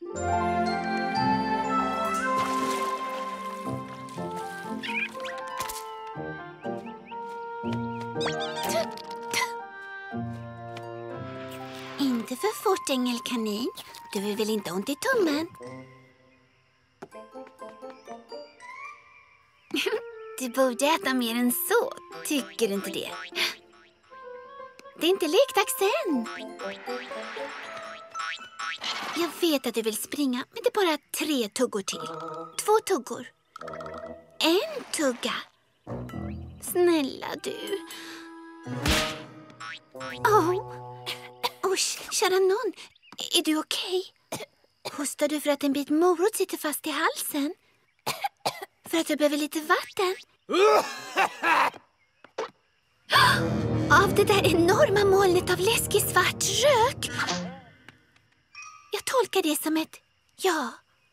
Inte för fort, ängelkanin. Du vill väl inte ont i tummen? Du borde äta mer än så, tycker du inte det? Det är inte lekdags än. Jag vet att du vill springa, men det är bara 3 tuggor till. 2 tuggor. 1 tugga. Snälla du. Usch, kära nån. Är du okej? Hostar du för att en bit morot sitter fast i halsen? För att du behöver lite vatten? Av det där enorma molnet av läskig svart rök. Jag tolkar det som ett ja.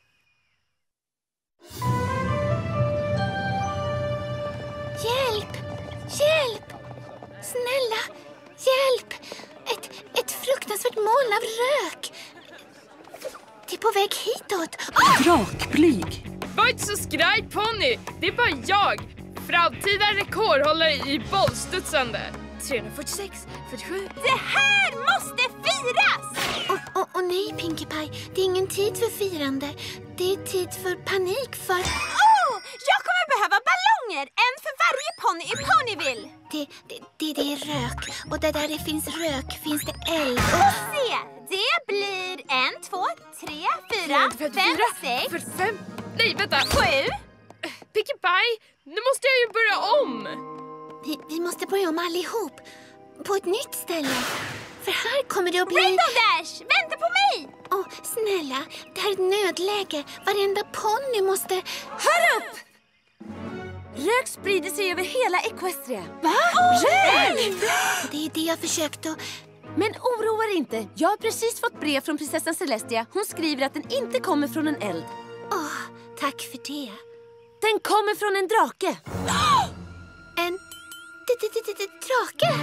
Hjälp! Hjälp! Snälla, hjälp! Ett fruktansvärt moln av rök. Det är på väg hitåt. Drakblyg! Var inte så skraj, Pony. Det är bara jag. Framtida rekordhållare i bollstudsande. 346, 47. Det här måste firas! Och nej, Pinkie Pie. Det är ingen tid för firande. Det är tid för panik för... Jag kommer behöva ballonger! En för varje ponny i Ponyville. Det är rök. Och där det finns rök finns det eld. Se, det blir 1, 2, 3, 4, 5, 6... 5. Nej, vänta. 7. Pinkie Pie, nu måste jag ju börja om. Vi måste börja om allihop. På ett nytt ställe. För här kommer det att bli... Rainbow Dash, vänta på mig! Snälla, det här är ett nödläge. Varenda ponny måste... Hör upp! Rök sprider sig över hela Equestria. Va? Rök! Det är det jag försökt att... Men oroa dig inte. Jag har precis fått brev från prinsessan Celestia. Hon skriver att den inte kommer från en eld. Tack för det. Den kommer från en drake. En drake?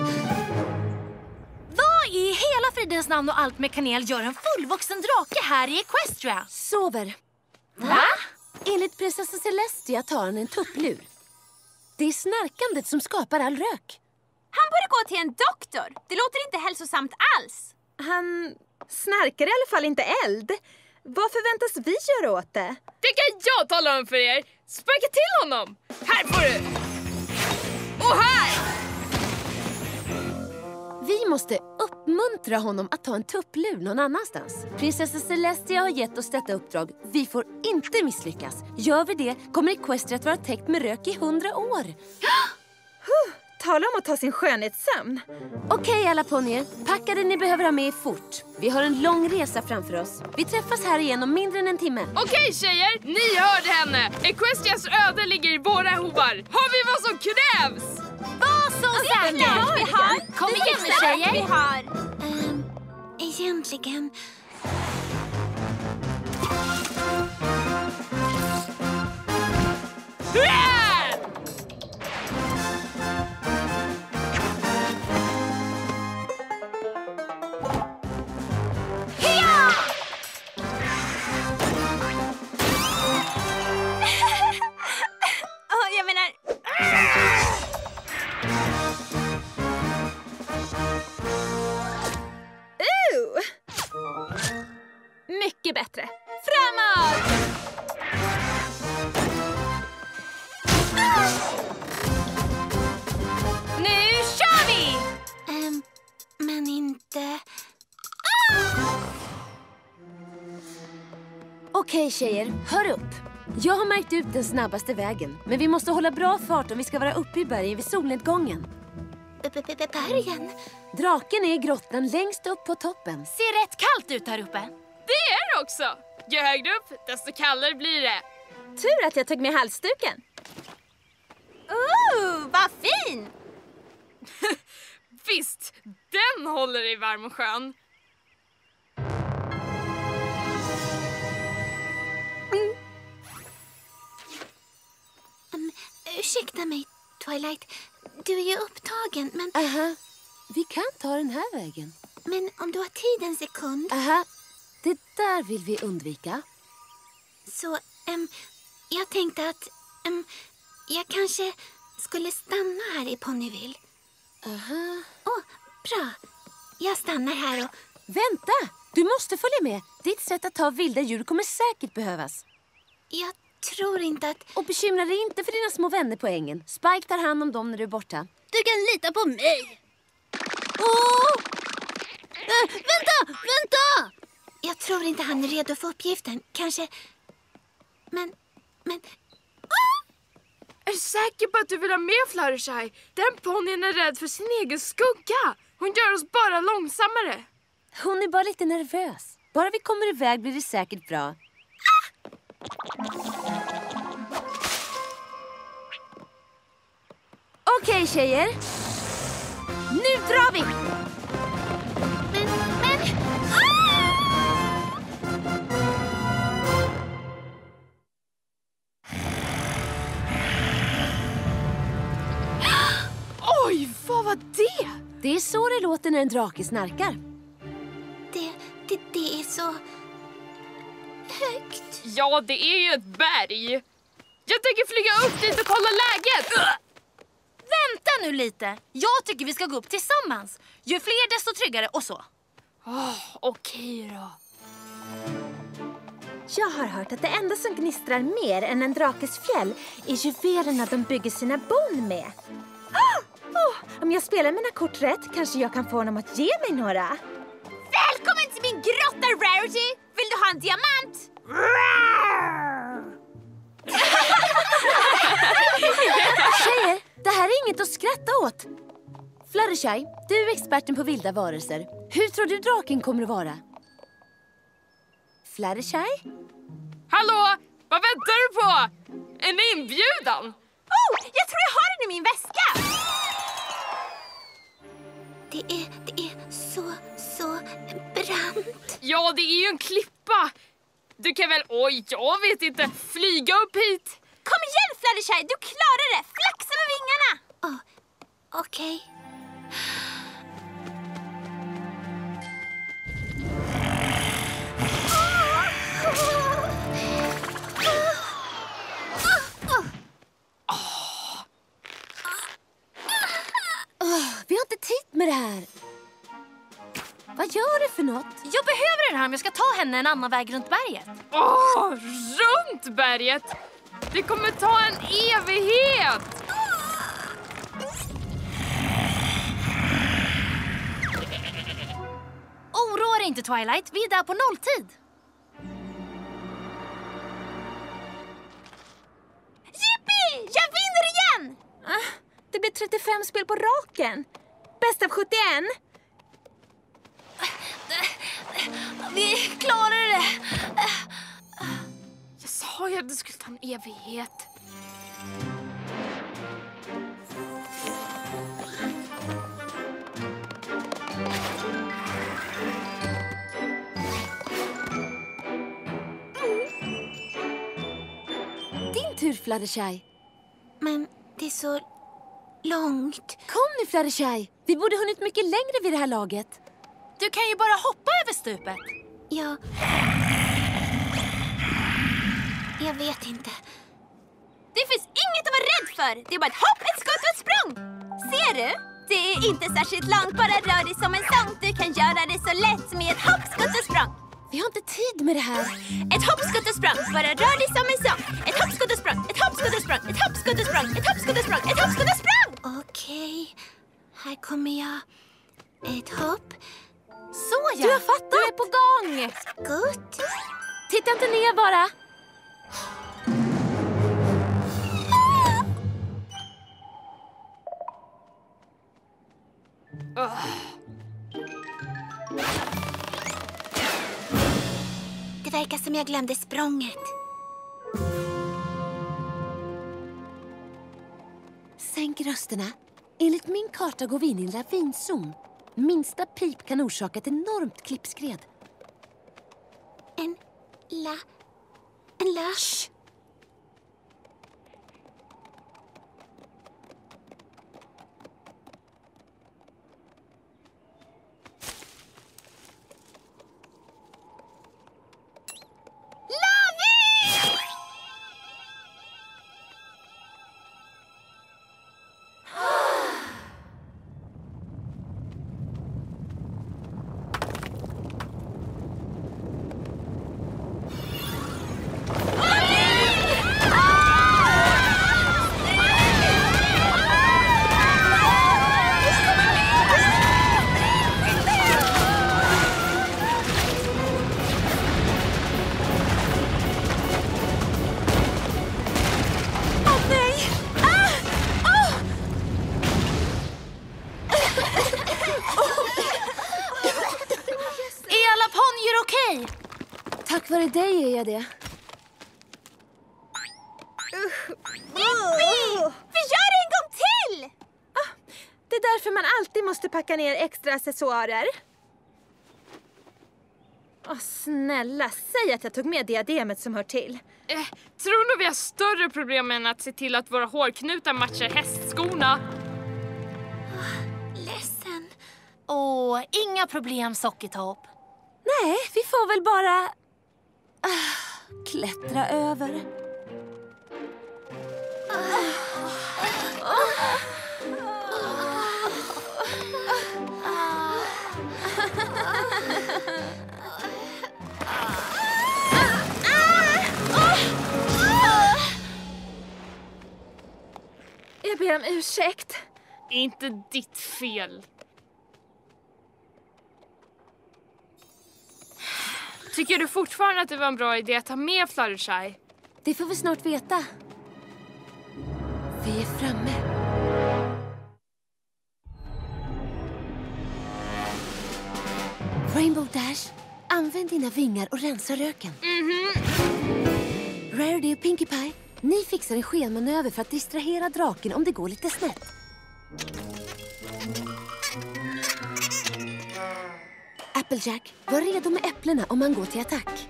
Vad i hela fridens namn och allt med kanel gör en fullvuxen drake här i Equestria? Sover. Va? Enligt prinsessan Celestia tar han en tupplur. Det är snarkandet som skapar all rök. Han borde gå till en doktor. Det låter inte hälsosamt alls. Han snarkar i alla fall inte eld. Vad förväntas vi göra åt det? Det kan jag tala om för er. Sparka till honom. Här får du. Och här. Vi måste uppmuntra honom att ta en tupplur någon annanstans. Prinsessa Celestia har gett oss detta uppdrag. Vi får inte misslyckas. Gör vi det kommer Equestria att vara täckt med rök i 100 år. Tala om att ta sin skönhetssömn. Okej, alla ponnyer. Packa det ni behöver ha med er fort. Vi har en lång resa framför oss. Vi träffas här igen om mindre än en timme. Okej, tjejer, ni hörde henne. Equestrias öde ligger i våra hovar. Har vi vad som krävs? Var så säker! Vi har. Kom igen nu, tjejer! Vi har. Egentligen... Jag menar... Mycket bättre. Framåt! Nu kör vi! Men inte... Okej, tjejer, hör upp. Jag har märkt ut den snabbaste vägen. Men vi måste hålla bra fart om vi ska vara uppe i bergen vid solnedgången. Bergen? Draken är i grottan längst upp på toppen. Ser rätt kallt ut här uppe. Det är det också. Ju högre upp, desto kallare blir det. Tur att jag tog med halsduken. Vad fin! Visst, den håller dig varm och skön. Ursäkta mig, Twilight. Du är ju upptagen, men... Aha, vi kan ta den här vägen. Men om du har tid en sekund... Aha, Det där vill vi undvika. Så, jag tänkte att jag kanske skulle stanna här i Ponyville. Bra. Jag stannar här och... Vänta! Du måste följa med. Ditt sätt att ta vilda djur kommer säkert behövas. Jag tror inte att... Och bekymra dig inte för dina små vänner på ängen. Spike tar hand om dem när du är borta. Du kan lita på mig. Vänta! Jag tror inte han är redo för uppgiften. Kanske... Men... Är du säker på att du vill ha med Fluttershy? Den ponnyn är rädd för sin egen skugga. Hon gör oss bara långsammare. Hon är bara lite nervös. Bara vi kommer iväg blir det säkert bra. Okej, tjejer. Nu drar vi! Oj, vad var det? Det är så det låter när en drake snarkar. Det är så... högt. Ja, det är ju ett berg. Jag tänker flyga upp dit och kolla läget. Vänta nu lite. Jag tycker vi ska gå upp tillsammans. Ju fler desto tryggare och så. Okej då. Jag har hört att det enda som gnistrar mer än en drakes fjäll är juvelerna de bygger sina bon med. Om jag spelar mina kort rätt kanske jag kan få honom att ge mig några. Välkommen till min grotta, Rarity! Vill du ha en diamant? Tjejer, det här är inget att skratta åt. Fluttershy, du är experten på vilda varelser. Hur tror du draken kommer att vara? Fluttershy? Hallå, vad väntar du på? En inbjudan? Jag tror jag har den i min väska! Det är så brant. Ja, det är ju en klippa. Du kan väl, jag vet inte, flyga upp hit. Kom igen, Fluttershy, du klarar det! Flaxa med vingarna! Okej. Vi har inte tid med det här. Vad gör du för något? Jag behöver den här om jag ska ta henne en annan väg runt berget. Runt berget? Det kommer ta en evighet. Oroa dig inte, Twilight. Vi är där på nolltid. Yippie! Jag vinner igen! Det blir 35 spel på raken. Bäst av 71. Vi klarar det. Jag sa ju att det skulle ta en evighet. Din tur, Fluttershy. Men det är så långt. Kom nu, Fluttershy. Vi borde hunnit mycket längre vid det här laget. Du kan ju bara hoppa över stupet. Jag vet inte. Det finns inget att vara rädd för. Det är bara ett hopp, ett skott och ett språng. Ser du? Det är inte särskilt långt, bara rör dig som en sång. Du kan göra det så lätt med ett hopp, skott och språng. Vi har inte tid med det här. Ett hopp, skott och språng, bara rör dig som en sång. Ett hopp, skott och språng, ett hopp, skott och språng, ett hopp, skott och språng, ett hopp, skott och språng, ett hopp, skott och språng. Okej, här kommer jag. Ett hopp. Så ja, Du har fattat. Du är på gång. Gott. Titta inte ner bara. Det verkar som jag glömde språnget. Sänk rösterna. Enligt min karta går vi in i en lavinzon. Minsta pip kan orsaka ett enormt klippskred. En la... Shh. Tack vare dig är jag det. Vi gör det en gång till! Det är därför man alltid måste packa ner extra accessoarer. Snälla, säg att jag tog med diademet som hör till. Tror nog vi har större problem än att se till att våra hårknutar matchar hästskorna. Ledsen. Inga problem, Sockertopp. Nej, vi får väl bara klättra över. Jag ber om ursäkt. Inte ditt fel. Tycker du fortfarande att det var en bra idé att ta med Fluttershy? Det får vi snart veta. Vi är framme. Rainbow Dash, använd dina vingar och rensa röken. Rarity och Pinkie Pie, ni fixar en skenmanöver för att distrahera draken om det går lite snett. Applejack, var redo med äpplena om man går till attack.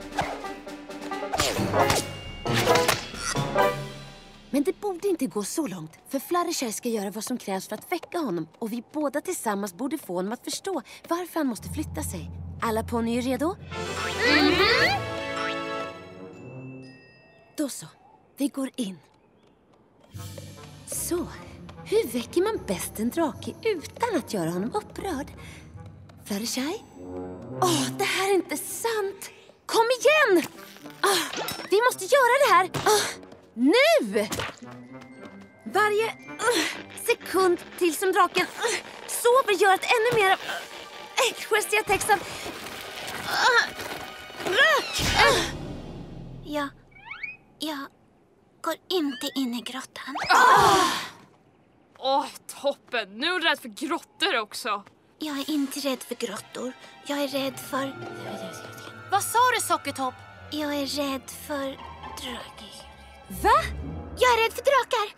Men det borde inte gå så långt, för Fluttershy ska göra vad som krävs för att väcka honom och vi båda tillsammans borde få honom att förstå varför han måste flytta sig. Alla ponnyer redo? Då så, vi går in. Så, hur väcker man bäst en drake utan att göra honom upprörd? Fluttershy? Det här är inte sant! Kom igen! Vi måste göra det här! Nu! Varje sekund till som draken sover gör att ännu mer Equestria Texan rök! Jag går inte in i grottan. Toppen! Nu är hon rädd för grottor också. Jag är inte rädd för grottor. Jag är rädd för... Vad sa du, Sockertopp? Jag är rädd för drakar. Va? Jag är rädd för drakar.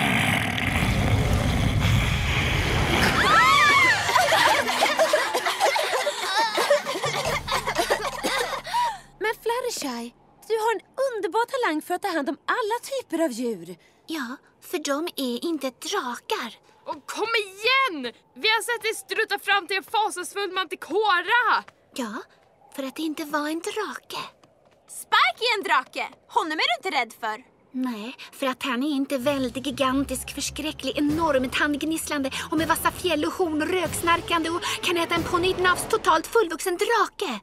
Men Fluttershy, du har en underbar talang för att ta hand om alla typer av djur. Ja, för de är inte drakar. Kom igen! Vi har sett dig struta fram till en fasansfull mantikora. Ja, för att det inte var en drake. Spike är en drake. Honom är du inte rädd för. Nej, för att han är inte väldigt gigantisk, förskräcklig, enorm, tandgnisslande och med vassa fjäll och horn och röksnarkande och kan äta en ponnynafs totalt fullvuxen drake.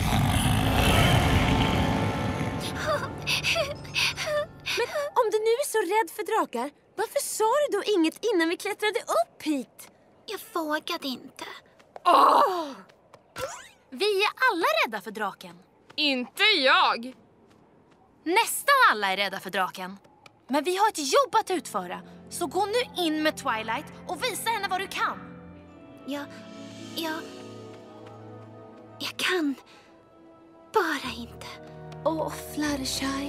Men om du nu är så rädd för drakar, varför sa du då inget innan vi klättrade upp hit? Jag vågade inte. Vi är alla rädda för draken. Inte jag. Nästan alla är rädda för draken. Men vi har ett jobb att utföra. Så gå nu in med Twilight och visa henne vad du kan. Jag kan bara inte. Fluttershy.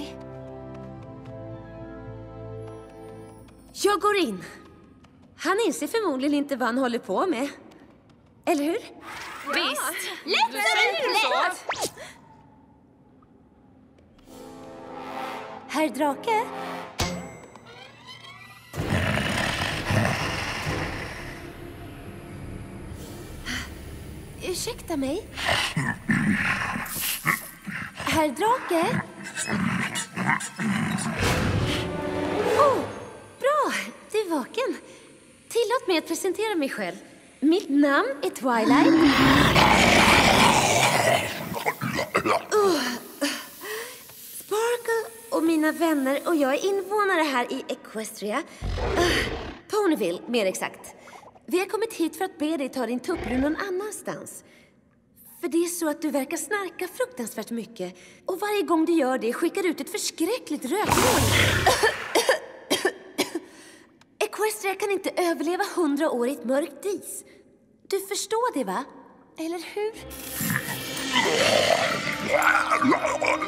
Jag går in. Han inser förmodligen inte vad han håller på med. Eller hur? Visst. Lätt! Herr drake? Ursäkta mig. Herr drake? Bra, du är vaken. Tillåt mig att presentera mig själv. Mitt namn är Twilight. Sparkle och mina vänner och jag är invånare här i Equestria. Ponyville, mer exakt. Vi har kommit hit för att be dig ta din tupplur någon annanstans. För det är så att du verkar snarka fruktansvärt mycket. Och varje gång du gör det skickar ut ett förskräckligt rökmoln. Equestria kan inte överleva 100 år i ett mörkt dis. Du förstår det, va? Eller hur?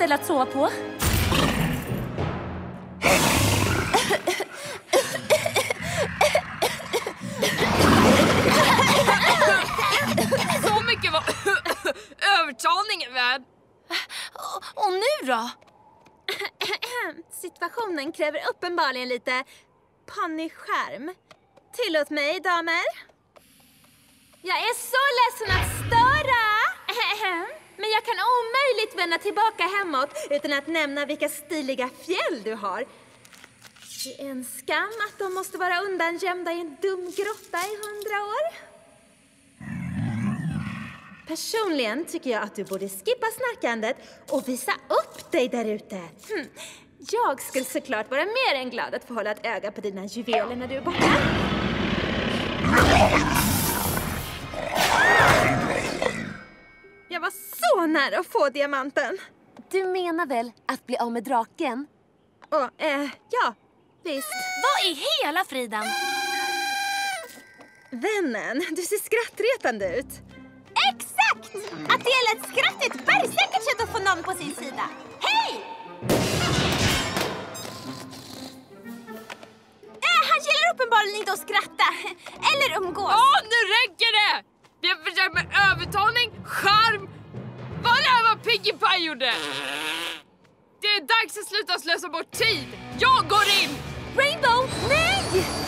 ställe att sova på. Så mycket var övertalningen värd. Och nu då? Situationen kräver uppenbarligen lite ponnyskärm. Tillåt mig, damer. Jag är så ledsen att störa. Men jag kan omöjligt vända tillbaka hemåt utan att nämna vilka stiliga fjäll du har. Det är en skam att de måste vara undangömda i en dum grotta i 100 år. Personligen tycker jag att du borde skippa snackandet och visa upp dig där ute. Jag skulle såklart vara mer än glad att få hålla ett öga på dina juveler när du är borta. Jag var så nära att få diamanten. Du menar väl att bli av med draken? Och, ja, visst. Vad i hela friden? Vännen, du ser skrattretande ut. Exakt! Att dela ett skratt är ett bergsäkert sätt att få någon på sin sida. Hej! Han gillar uppenbarligen inte att skratta. Eller umgås. Nu räcker det! Vi har försökt med övertalning, charm. Vad det här var Piggy Pie gjorde. Det är dags att sluta slösa bort tid. Jag går in! Rainbow, nej!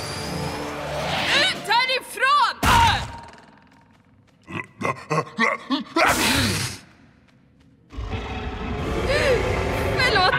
Ut härifrån! Förlåt!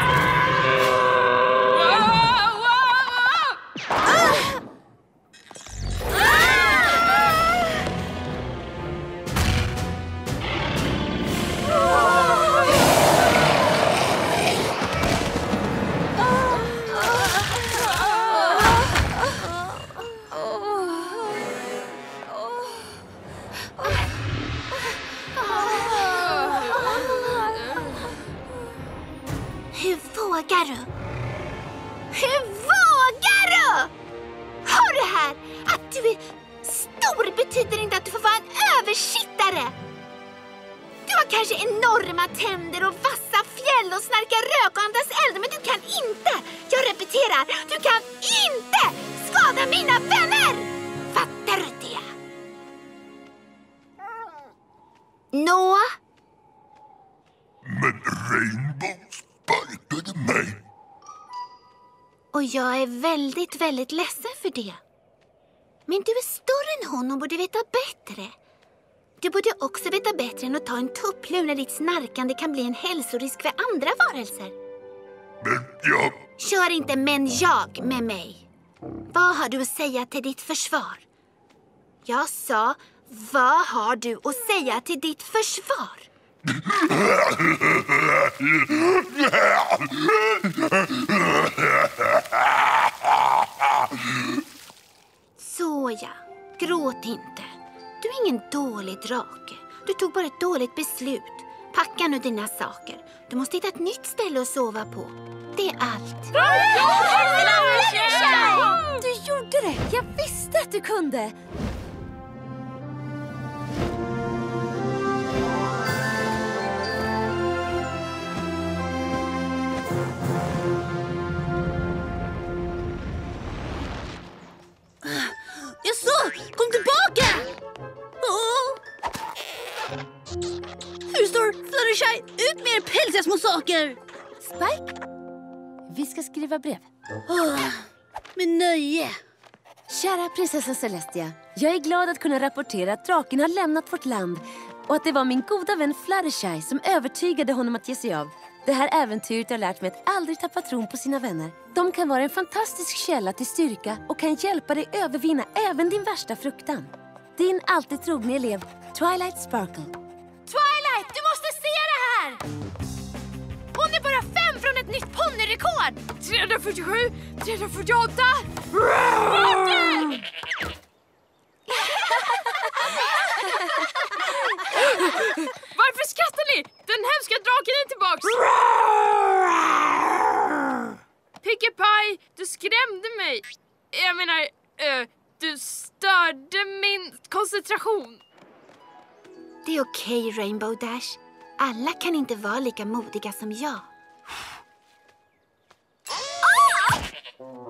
Hur vågar du? Hur vågar du? Hör du här? Att du är stor betyder inte att du får vara en översittare. Du har kanske enorma tänder och vassa fjäll och snarkar rök och andas eld, men du kan inte, jag repeterar, du kan inte skada mina vänner. Fattar du det? Nå? Men Rainbow sparkade mig. Och jag är väldigt, väldigt ledsen för det. Men du är större än hon och borde veta bättre. Du borde också veta bättre än att ta en tupplur när ditt snarkande kan bli en hälsorisk för andra varelser. Men jag... Kör inte men jag med mig. Vad har du att säga till ditt försvar? Jag sa, vad har du att säga till ditt försvar? Såja, gråt inte. Du är ingen dålig drake. Du tog bara ett dåligt beslut. Packa nu dina saker. Du måste hitta ett nytt ställe att sova på. Det är allt. Du gjorde det! Jag visste att du kunde! Jaså, kom tillbaka! Hur står Fluttershy? Ut med er pälsiga små saker! Spike, vi ska skriva brev. Med nöje. Kära prinsessan Celestia, jag är glad att kunna rapportera att draken har lämnat vårt land och att det var min goda vän Fluttershy som övertygade honom att ge sig av. Det här äventyret har lärt mig att aldrig tappa tron på sina vänner. De kan vara en fantastisk källa till styrka och kan hjälpa dig övervinna även din värsta fruktan. Din alltid trogna elev, Twilight Sparkle. Twilight, du måste se det här! Hon är bara 5 från ett nytt ponnyrekord! 347, 348. Varför skrattar ni? Den hemska draken är tillbaks. Piggy Pie, du skrämde mig. Jag menar, du störde min koncentration. Det är okej, Rainbow Dash. Alla kan inte vara lika modiga som jag.